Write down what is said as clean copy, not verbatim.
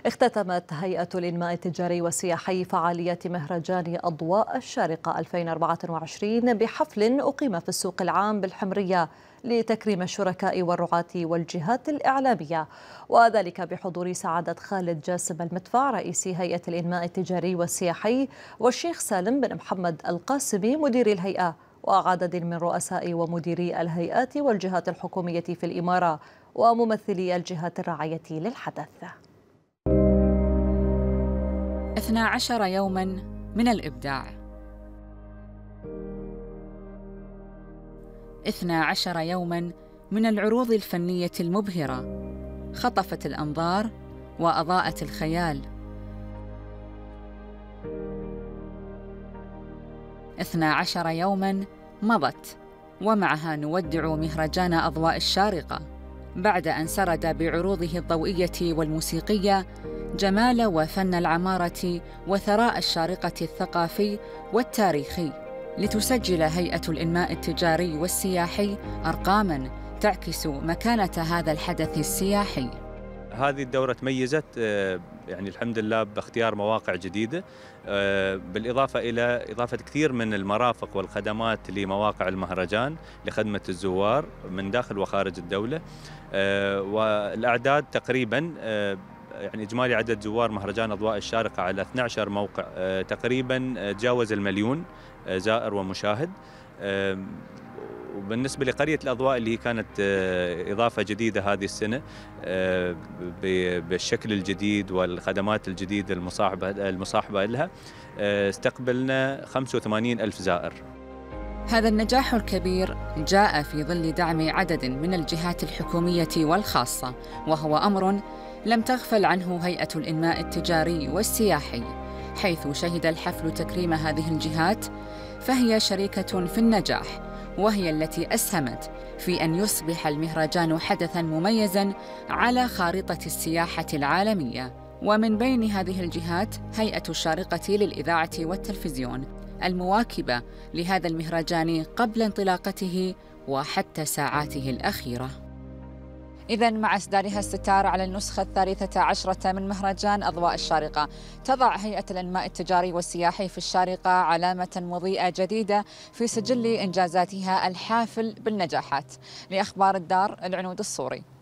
اختتمت هيئة الإنماء التجاري والسياحي فعاليات مهرجان أضواء الشارقة 2024 بحفل أقيم في السوق العام بالحمرية لتكريم الشركاء والرعاة والجهات الإعلامية، وذلك بحضور سعادة خالد جاسم المدفع رئيس هيئة الإنماء التجاري والسياحي، والشيخ سالم بن محمد القاسمي مدير الهيئة، وعدد من رؤساء ومديري الهيئات والجهات الحكومية في الإمارة وممثلي الجهات الراعية للحدث. 12 يوماً من الإبداع. 12 يوماً من العروض الفنية المبهرة، خطفت الأنظار وأضاءت الخيال. 12 يوماً مضت ومعها نودع مهرجان أضواء الشارقة بعد أن سرد بعروضه الضوئية والموسيقية جمال وفن العمارة وثراء الشارقة الثقافي والتاريخي، لتسجل هيئة الإنماء التجاري والسياحي أرقاماً تعكس مكانة هذا الحدث السياحي. هذه الدورة تميزت يعني الحمد لله باختيار مواقع جديدة، بالإضافة إلى إضافة كثير من المرافق والخدمات لمواقع المهرجان لخدمة الزوار من داخل وخارج الدولة، والأعداد تقريباً يعني إجمالي عدد زوار مهرجان أضواء الشارقة على 12 موقع تقريباً تجاوز المليون زائر ومشاهد. وبالنسبة لقرية الأضواء اللي هي كانت إضافة جديدة هذه السنة بالشكل الجديد والخدمات الجديدة المصاحبة لها، استقبلنا 85 ألف زائر. هذا النجاح الكبير جاء في ظل دعم عدد من الجهات الحكومية والخاصة، وهو أمر لم تغفل عنه هيئة الإنماء التجاري والسياحي، حيث شهد الحفل تكريم هذه الجهات، فهي شريكة في النجاح، وهي التي أسهمت في أن يصبح المهرجان حدثاً مميزاً على خارطة السياحة العالمية. ومن بين هذه الجهات هيئة الشارقة للإذاعة والتلفزيون، المواكبة لهذا المهرجان قبل انطلاقته وحتى ساعاته الأخيرة. إذن مع إسدالها الستار على النسخة 13 من مهرجان أضواء الشارقة، تضع هيئة الإنماء التجاري والسياحي في الشارقة علامة مضيئة جديدة في سجل إنجازاتها الحافل بالنجاحات. لأخبار الدار، العنود الصوري.